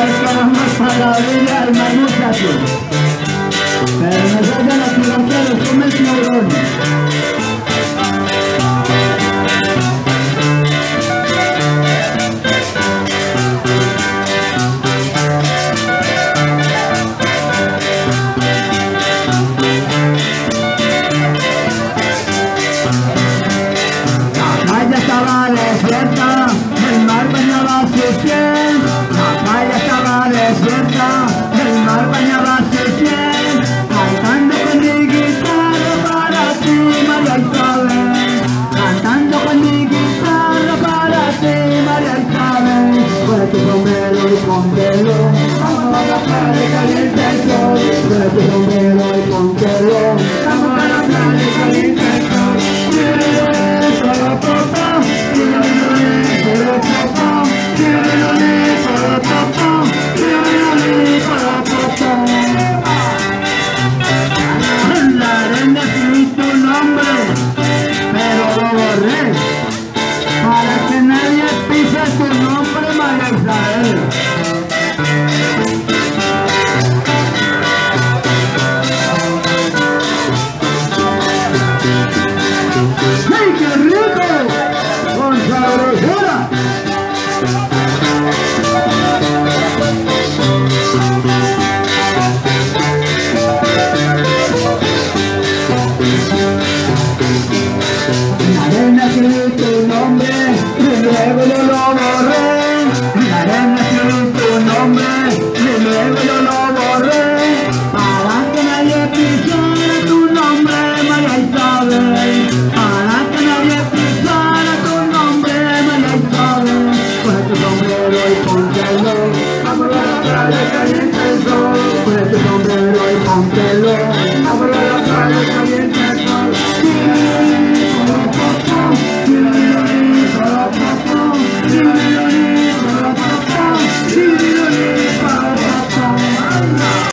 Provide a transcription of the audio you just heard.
esperamos para la orilla del mar, muchachos. Pero no salgan aquí los que los comen tiburones. La playa estaba desierta, el mar bañaba sus pies. La playa estaba desierta, el mar bañaba sus pies. Cantando con mi guitarra para ti, María Isabel. Cantando con mi guitarra para ti, María Isabel. Fuera tu sombrero y póntelo, vamos a la playa caliente el sol. Fuera tu sombrero y póntelo, vamos a la playa caliente el sol. En la arena escribí tu nombre, pero lo borré para que nadie pise tu nombre, María Isabel. ¡Ay, qué rico! ¡Con sabrosura! En la arena escribí tu nombre y luego yo lo borré. En la arena escribí tu nombre y luego yo lo borré para que nadie pisara tu nombre, María Isabel. Para que nadie pisara tu nombre, María Isabel. Coge tu sombrero y póntelo, vamos a la playa caliente el sol. Coge tu sombrero y póntelo.